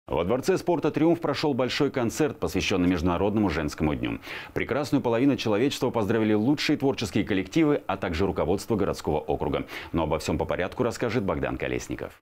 Во Дворце спорта «Триумф» прошел большой концерт, посвященный Международному женскому дню. Прекрасную половину человечества поздравили лучшие творческие коллективы, а также руководство городского округа. Но обо всем по порядку расскажет Богдан Колесников.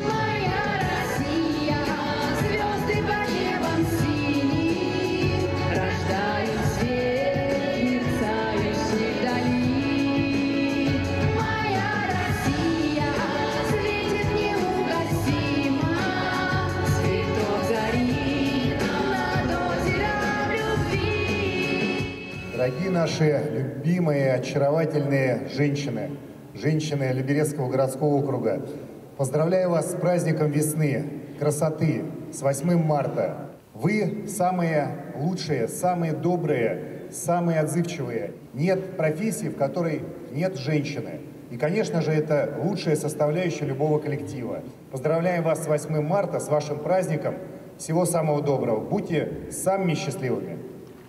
Дорогие наши любимые, очаровательные женщины, женщины Люберецкого городского округа, поздравляю вас с праздником весны, красоты, с 8 марта. Вы самые лучшие, самые добрые, самые отзывчивые. Нет профессии, в которой нет женщины. И, конечно же, это лучшая составляющая любого коллектива. Поздравляем вас с 8 марта, с вашим праздником. Всего самого доброго. Будьте самыми счастливыми.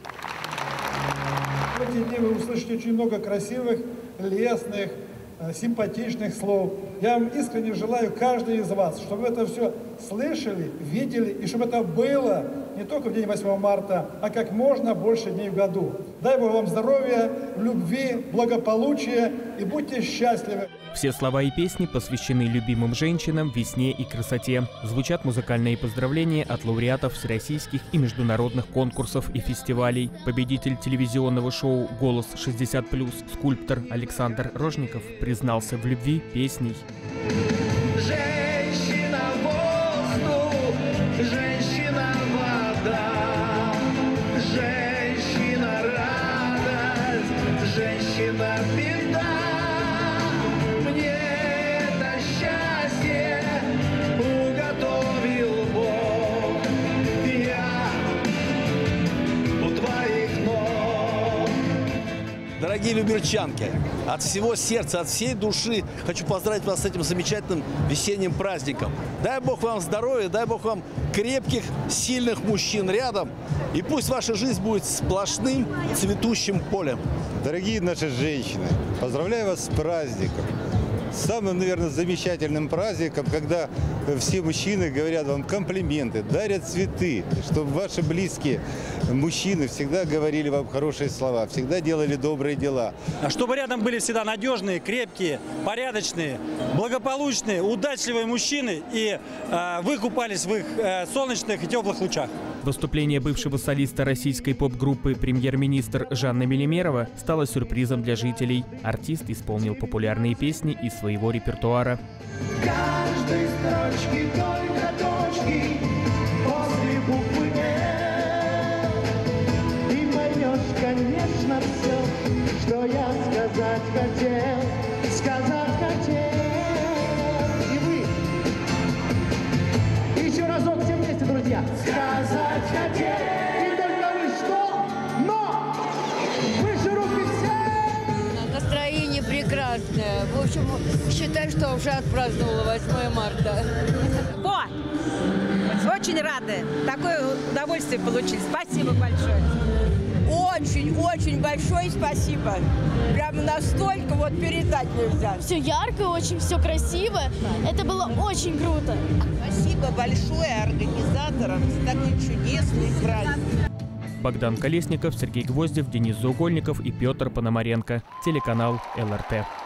В эти дни вы услышите очень много красивых, лестных, симпатичных слов. Я вам искренне желаю, каждый из вас, чтобы вы это все слышали, видели, и чтобы это было не только в день 8 марта, а как можно больше дней в году. Дай Бог вам здоровья, любви, благополучия и будьте счастливы. Все слова и песни посвящены любимым женщинам, весне и красоте. Звучат музыкальные поздравления от лауреатов всероссийских и международных конкурсов и фестивалей. Победитель телевизионного шоу «Голос 60+», скульптор Александр Рожников признался в любви песней. Женщина воздух, женщина вода, женщина радость, женщина беда. Мне это счастье уготовил Бог, я у твоих ног. Дорогие люберчанки, от всего сердца, от всей души хочу поздравить вас с этим замечательным весенним праздником. Дай Бог вам здоровья, дай Бог вам крепких, сильных мужчин рядом. И пусть ваша жизнь будет сплошным цветущим полем. Дорогие наши женщины, поздравляю вас с праздником. Самым, наверное, замечательным праздником, когда все мужчины говорят вам комплименты, дарят цветы, чтобы ваши близкие мужчины всегда говорили вам хорошие слова, всегда делали добрые дела. Чтобы рядом были всегда надежные, крепкие, порядочные, благополучные, удачливые мужчины, и вы купались в их солнечных и теплых лучах. Выступление бывшего солиста российской поп-группы «Премьер-министр» Жанны Мелемерова стало сюрпризом для жителей. Артист исполнил популярные песни из своего репертуара. Каждой строчки только точки после буквы «Н». Ты поймешь, конечно, все, что я сказать хотел, сказать хотел. И вы. И еще разок все вместе, друзья. Сказать хотел. И только вы что? Но! Выше руки все! Настроение прекрасное. В общем, считай, что уже отпраздновала 8 марта. Очень рады. Такое удовольствие получили. Спасибо большое. Очень большое спасибо. Прямо настолько вот передать нельзя. Все ярко, очень все красиво. Это было очень круто. Спасибо большое организаторам за такой чудесный праздник. Богдан Колесников, Сергей Гвоздев, Денис Заугольников и Петр Пономаренко. Телеканал ЛРТ.